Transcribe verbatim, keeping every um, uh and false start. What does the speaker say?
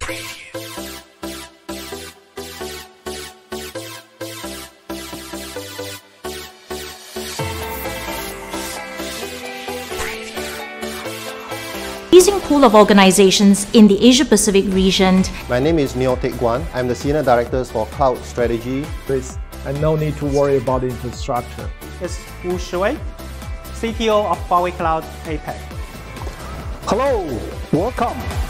Increasing pool of organizations in the Asia-Pacific region. My name is Neo Teck Guan. I'm the Senior Director for Cloud Strategy. And no need to worry about infrastructure. It's Wu Shiwei, C T O of Huawei Cloud A PAC. Hello, welcome.